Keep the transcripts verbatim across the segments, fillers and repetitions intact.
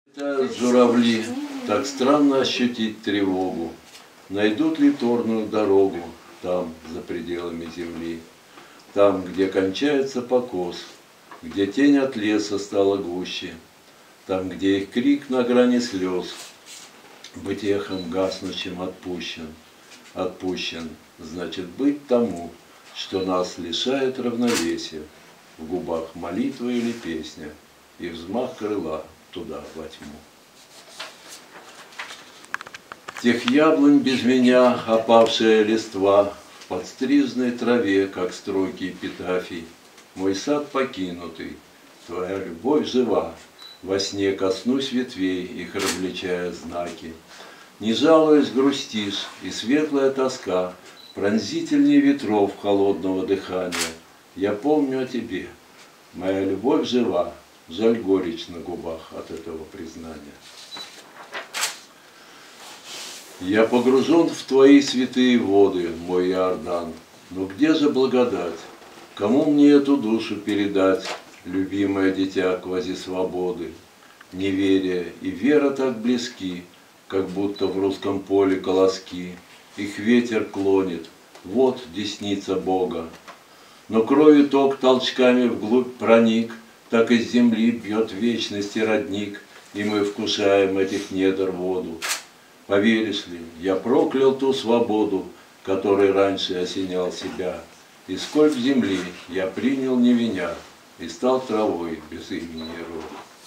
Это журавли, так странно ощутить тревогу. Найдут ли торную дорогу там, за пределами земли? Там, где кончается покос, где тень от леса стала гуще, там, где их крик на грани слез, быть эхом гаснущим отпущен. Отпущен, значит быть тому, что нас лишает равновесия. В губах молитва или песня, и взмах крыла туда, во тьму. Тех яблонь без меня опавшая листва, в подстриженной траве, как строки эпитафий. Мой сад покинутый, твоя любовь жива, во сне коснусь ветвей, их различая знаки. Не жалуясь, грустишь, и светлая тоска пронзительнее ветров холодного дыхания. Я помню о тебе, моя любовь жива, жаль горечь на губах от этого признания. Я погружен в твои святые воды, мой Иордан, но где же благодать? Кому мне эту душу передать, любимое дитя квазисвободы? Неверие и вера так близки, как будто в русском поле колоски. Их ветер клонит, вот десница Бога. Но кровью ток толчками вглубь проник, так из земли бьет вечности родник, и мы вкушаем этих недр воду. Поверишь ли, я проклял ту свободу, которой раньше осенял себя, и сколько земли я принял не виня, и стал травой без имени и рода.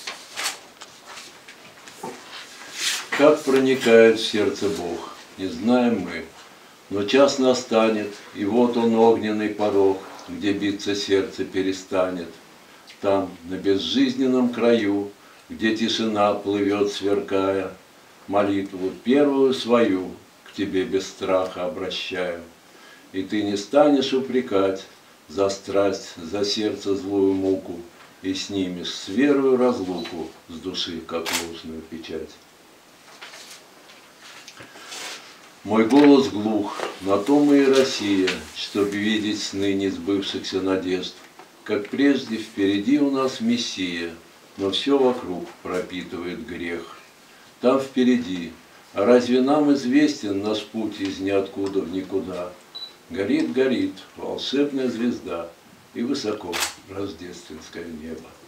Как проникает в сердце Бог, не знаем мы, но час настанет, и вот он огненный порог, где биться сердце перестанет. Там, на безжизненном краю, где тишина плывет, сверкая, молитву первую свою к тебе без страха обращаю. И ты не станешь упрекать за страсть, за сердце злую муку, и снимешь с верою разлуку с души, как ложную печать. Мой голос глух, на том и Россия, чтоб видеть сны несбывшихся надежд. Как прежде, впереди у нас Мессия, но все вокруг пропитывает грех. Там впереди, а разве нам известен наш путь из ниоткуда в никуда? Горит, горит волшебная звезда, и высоко рождественское небо.